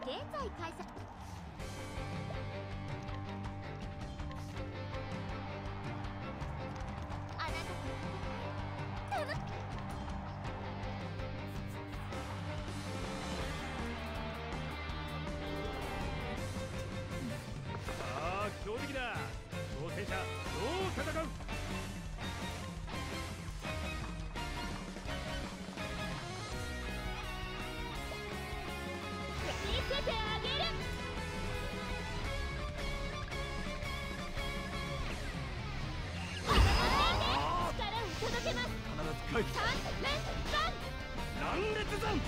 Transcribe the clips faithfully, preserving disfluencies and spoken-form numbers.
現在開催。あなたと楽さあ強敵だ。挑戦者どう戦う。 見せてあげる。力を届けます。 必ず返す。 三連山。 乱列山。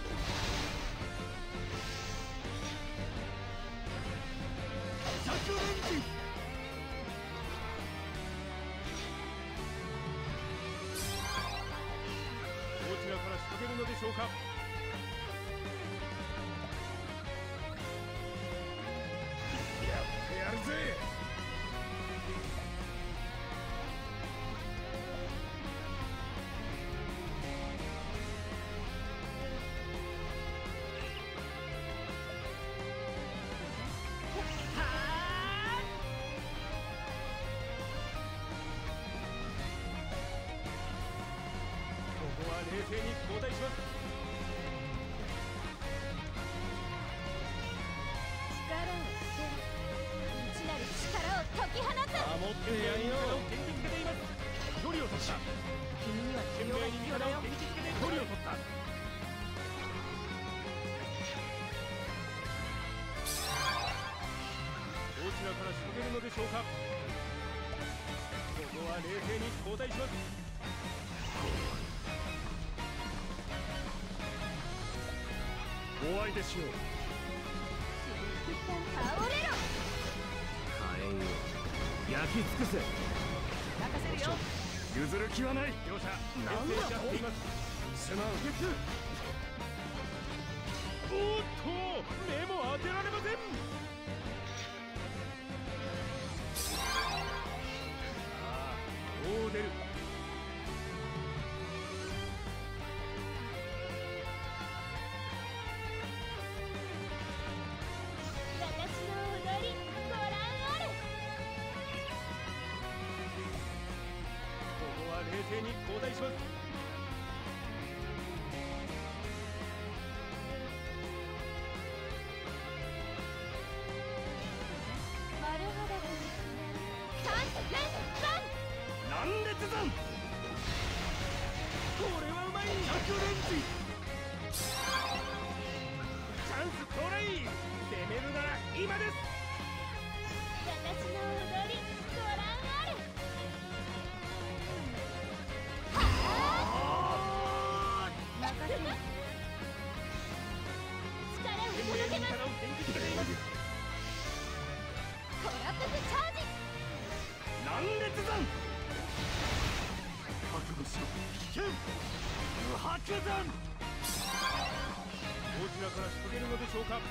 百連陣。どちらから仕掛けるのでしょうか。やってやるぜ。ここは冷静に交代します。 力を捨てる。内なる力を解き放つ。 守ってやるよ。元気づけています。距離を取った。 君には懸命に味方を元気づけて距離を取った。どちらから仕掛けるのでしょうか。ここは冷静に交代します。お相手しよう。 倒れろ。 火炎を焼き尽くせ。 任せるよ。 譲る気はない。両者なんだ牽制し合っています。すまん。おっと目も当てられません。さあどう出る。 私の踊りご覧あれ。 ここは冷静に交代します。 まるはだく三連山。 乱列山。これはうまい。百連陣。チャンス到来。攻めるなら今です。 私の踊りご覧あれ。任せる。力を懸命届けます。 に力を元気づけています。 コラプスチャージ。 乱列山。覚悟しろ。危険。無白山。どちらから仕掛けるのでしょうか。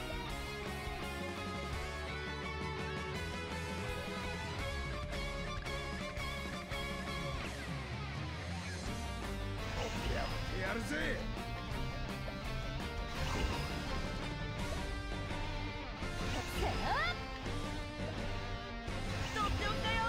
やってやるぜ。 せーとっておきだよ。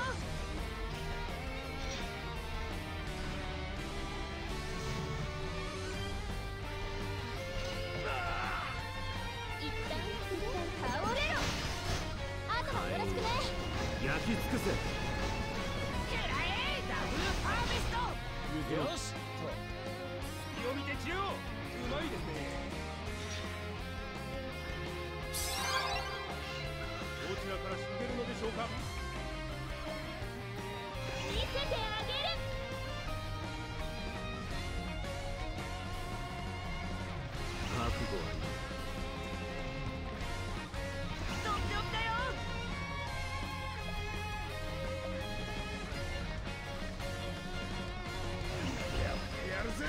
一旦一旦倒れろ。あとはよろしくね。 焼き尽くせ。 くらえダブルハーベスト。 よし隙を見て中央。うまいですね。どちらから仕掛けるのでしょうか。 見せてあげる。 覚悟はいい。 とっておきだよ。 やってやるぜ。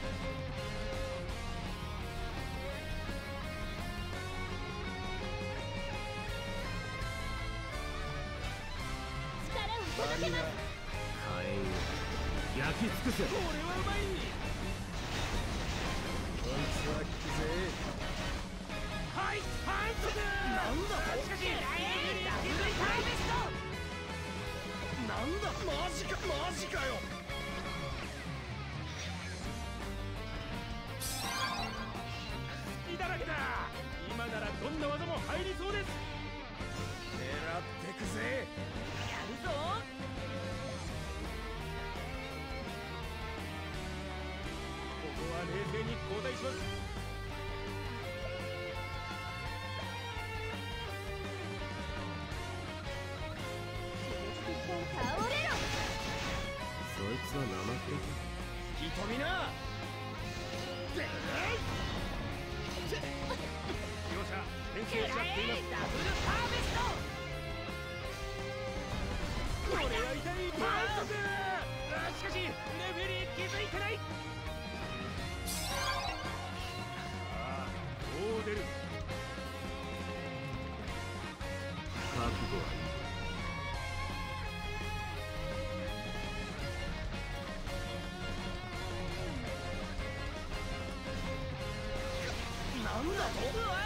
力を届けます。 火炎を焼き尽くせ。これはうまい。こいつは効くぜ。はいはい。 なんだと。しかしダブルハーベスト。なんだマジかマジかよ。隙だらけだ。今ならどんな技も入りそうです。狙ってくぜ。やるぞ。ここは冷静に交代します。 倒れろ。 そいつは生くれ瞳な。両者転生し合っています。ダブルハーベスト。これは痛い。反則。しかしレフェリー気づいてない。さあどう出る。 覚悟はいい。 なんだと。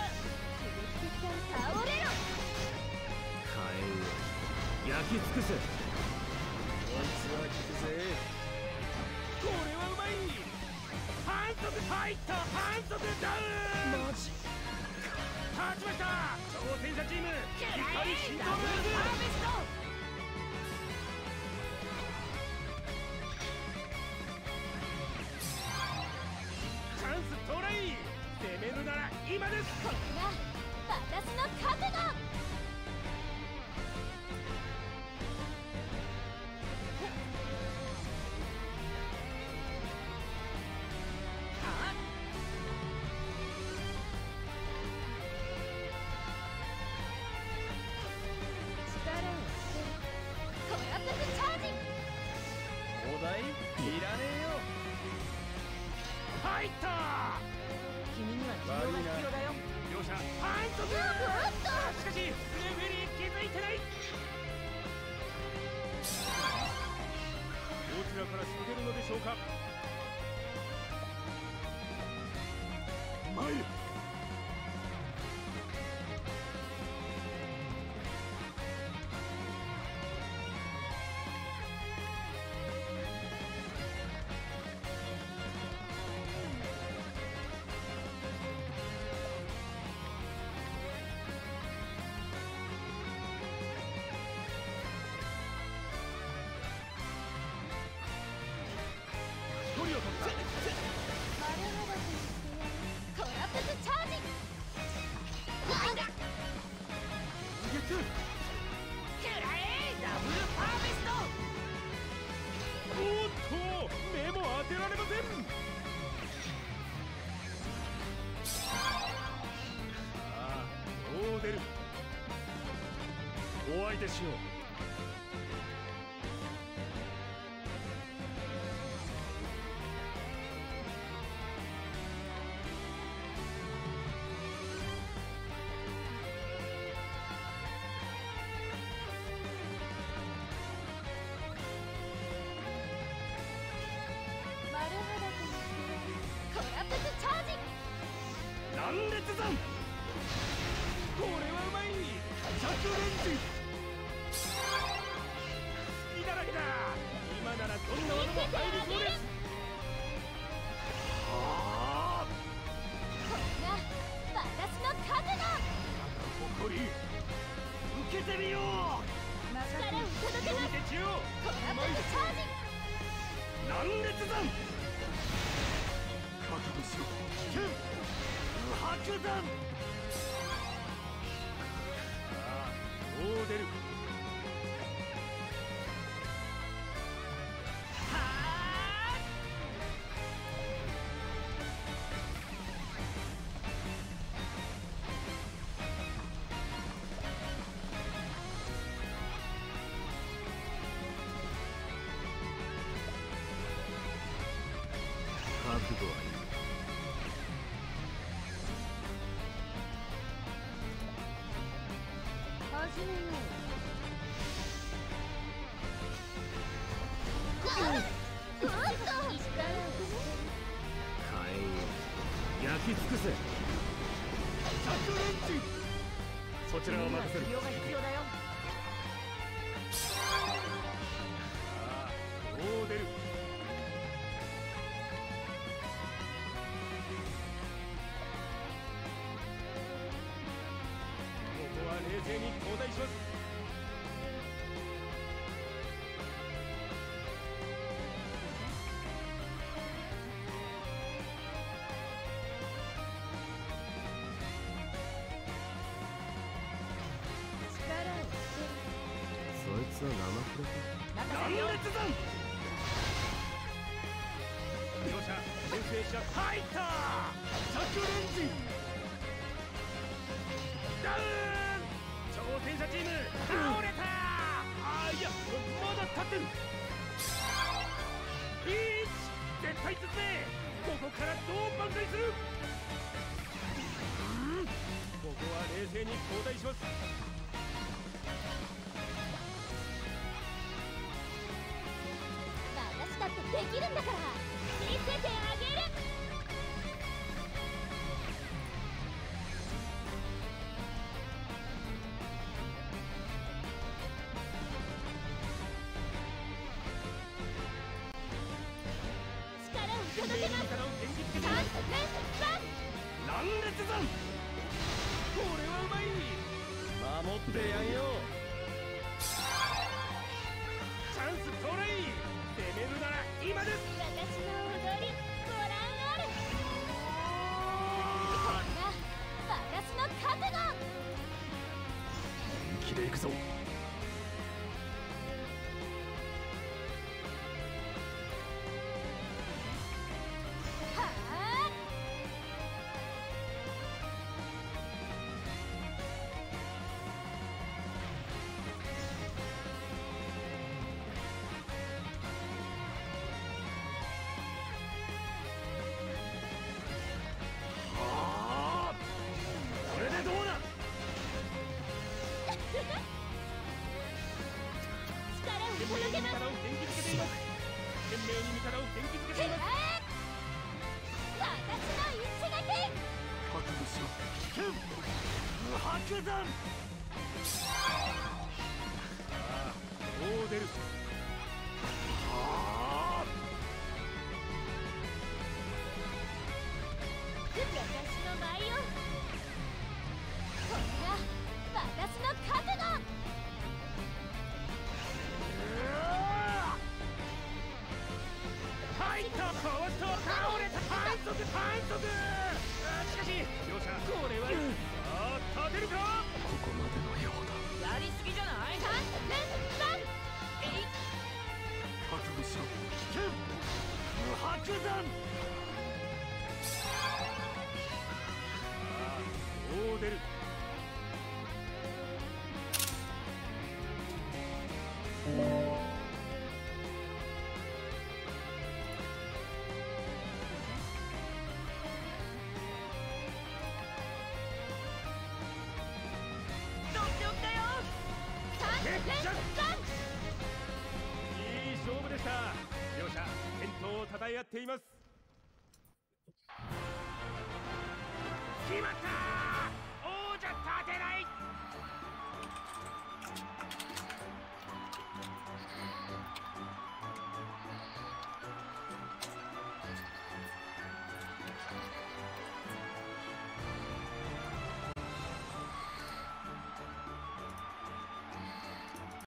倒れろ。 火炎を焼き尽くせ。 こいつは効くぜ。これはうまい。反則入った。反則ダウン。マジ勝ちました。挑戦者チーム光浸透ムーブ。チャンス到来。攻めるなら今です。 これが私の覚悟。 お題いらねえよ。入った。君には需要が必要だよ。両者反則。しかしレフェリー気づいてない。どちらから仕掛けるのでしょうか。参る。お相手しよう。断裂山。これはうまい。着レンジ。隙だらけだ。今ならどんな技も入りそうです。はあ。 これが私の覚悟。 誇り受けてみよう。 力を届けます。 見て中央。 コラプスチャージ。 断裂山。覚悟しろ。危険。白山。さあどう出る。 覚悟はいい。 始めよう。 火炎を焼き尽くせ。 着レンジ。 そちらを任せる。 治療が必要だよ。 さあどう出る。ここは冷静に交代します。 そいつは生プレ任断せるよ。 裂山。両者先制者入った着レンジダウン。挑戦者チーム倒れた。あいやまだ立ってる。リーチ絶対進め。ここからどう挽回する。うんここは冷静に交代します。 私だってできるんだから見せてあげる。力を届けます。 力を元気づけてチャンス連続乱裂山。これはうまい。守ってやんよ。チャンス到来。攻めるなら今です。 私の踊りご覧あれ。これが私の覚悟。 本気で行くぞ。 はあ。 ああこれでどうだ。 力を懸命に届けます。 味方を元気づけています。懸命に味方を元気づけています。 私の一撃。 覚悟しろ。キュン無白山。さあどう出る。はあ私の舞を。これが私の覚悟。 入ったかわした倒れた反則反則。あしかし両者これはさあ立てるか。ここまでのようだ。 やりすぎじゃない？ チャンス連続えい。 覚悟しろ。危険無白山。さあどう出る。 とっておきだよ。 チャンス連続いい勝負でした。両者健闘をたたえ合っています。決まったー。